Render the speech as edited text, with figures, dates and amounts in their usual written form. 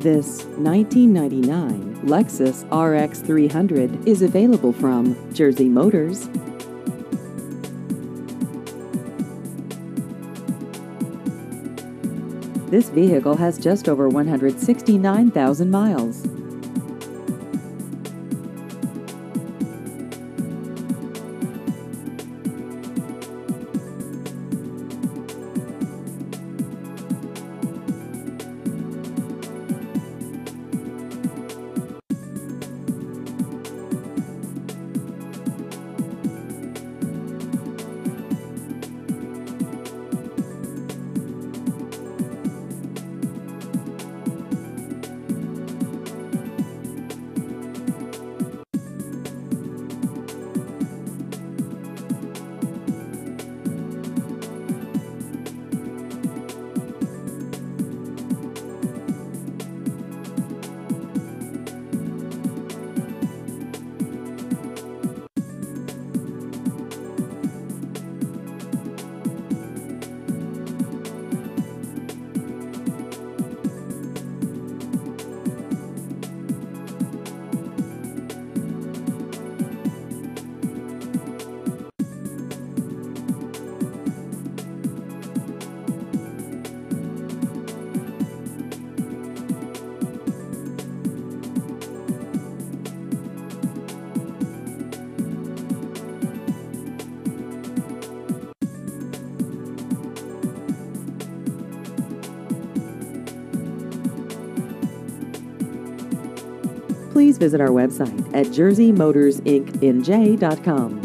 This 1999 Lexus RX 300 is available from Jersey Motors. This vehicle has just over 169,000 miles. Please visit our website at jerseymotorsinc.com.